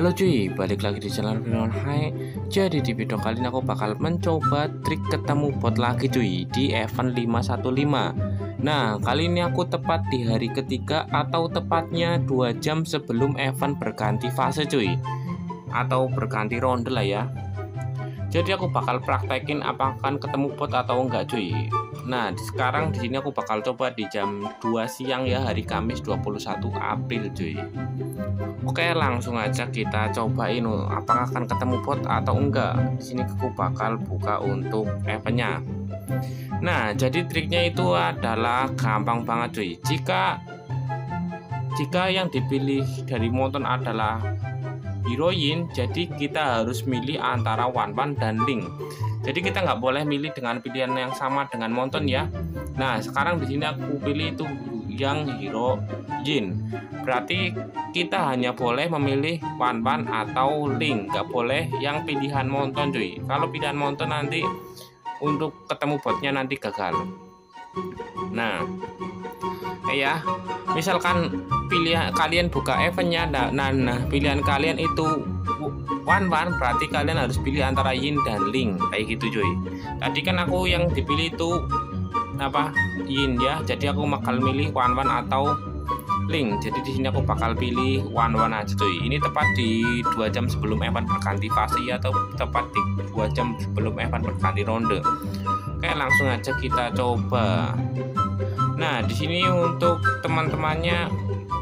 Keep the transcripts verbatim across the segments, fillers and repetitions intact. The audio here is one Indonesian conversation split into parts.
Halo cuy, balik lagi di channel Firman Hai. Jadi di video kali ini aku bakal mencoba trik ketemu bot lagi cuy di event lima satu lima. Nah kali ini aku tepat di hari ketiga atau tepatnya dua jam sebelum event berganti fase cuy, atau berganti ronde lah ya. Jadi aku bakal praktekin apakah ketemu bot atau enggak cuy. Nah sekarang di sini aku bakal coba di jam dua siang ya, hari Kamis dua puluh satu April cuy. Oke, langsung aja kita cobain apakah akan ketemu bot atau enggak. Di sini aku bakal buka untuk eventnya. Nah, jadi triknya itu adalah gampang banget cuy. Jika jika yang dipilih dari Monton adalah heroin, jadi kita harus milih antara Wan Wan dan Link. Jadi kita nggak boleh milih dengan pilihan yang sama dengan Monton ya. Nah, sekarang di sini aku pilih itu yang hero Jin. Berarti kita hanya boleh memilih Wan Wan atau Link, nggak boleh yang pilihan Monton cuy. Kalau pilihan Monton nanti untuk ketemu botnya nanti gagal. Nah ya, misalkan pilihan kalian buka eventnya, nah, nah pilihan kalian itu Wan Wan, berarti kalian harus pilih antara Yin dan Link kayak gitu cuy. Tadi kan aku yang dipilih itu apa, Yin ya, jadi aku bakal milih Wan Wan atau Link. Jadi di sini aku bakal pilih Wan Wan aja cuy. Ini tepat di dua jam sebelum event berganti fase ya, atau tepat di dua jam sebelum event berganti ronde. Oke, langsung aja kita coba. Nah di sini untuk teman-temannya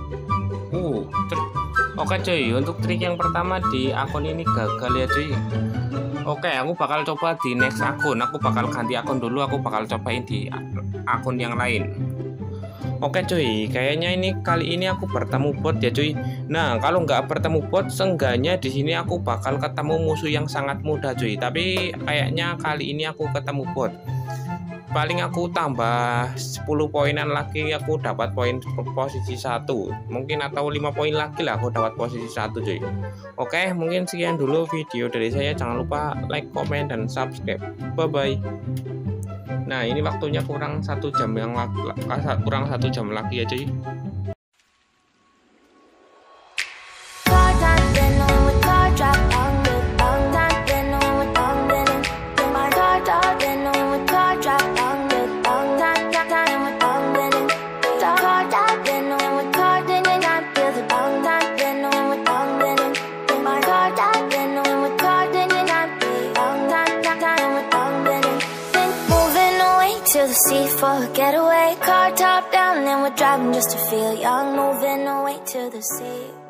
uh oke cuy, untuk trik yang pertama di akun ini gagal ya cuy. Oke, aku bakal coba di next akun. Aku bakal ganti akun dulu. Aku bakal cobain di akun yang lain. Oke cuy, kayaknya ini kali ini aku bertemu bot ya cuy. Nah kalau nggak bertemu bot, seenggaknya di sini aku bakal ketemu musuh yang sangat mudah cuy. Tapi kayaknya kali ini aku ketemu bot. Paling aku tambah sepuluh poinan lagi, aku dapat poin posisi satu mungkin, atau lima poin lagi lah aku dapat posisi satu cuy. Oke, mungkin sekian dulu video dari saya. Jangan lupa like, komen, dan subscribe. Bye bye. Nah ini waktunya kurang satu jam yang lagi, kurang satu jam lagi ya cuy. To the sea for a getaway, car top down and we're driving just to feel young, moving away to the sea.